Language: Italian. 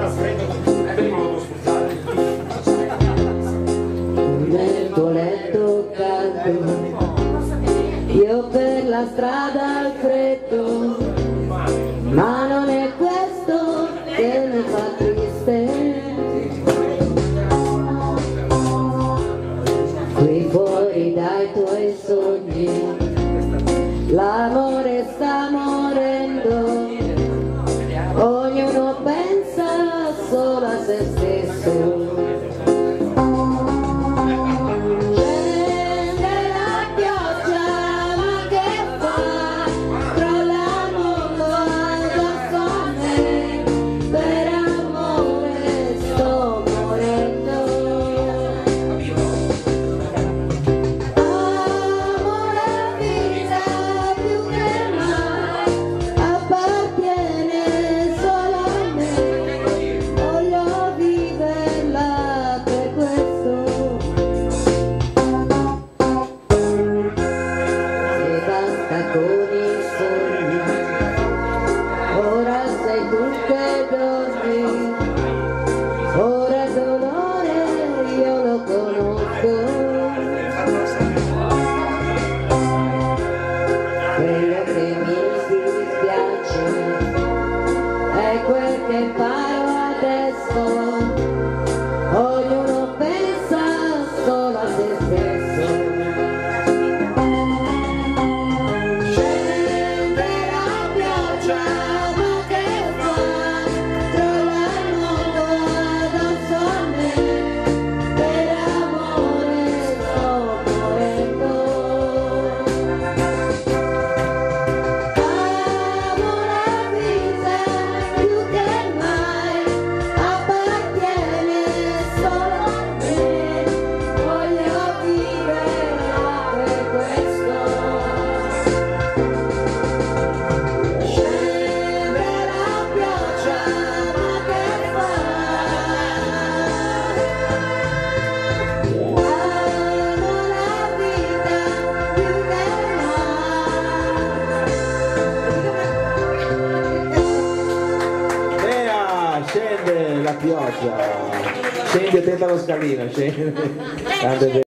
Nel tuo letto caldo, io per la strada al freddo, ma non è questo che mi fa triste. Qui fuori dai tuoi sogni l'amore sta morendo, ognuno pensa solo a se stesso. Ora sei tu che dormi, ora il dolore io lo conosco. Quello che mi dispiace è quel che farò adesso, ognuno pensa solo a se stesso. Scende la pioggia, scende, tenta lo scalino, scende.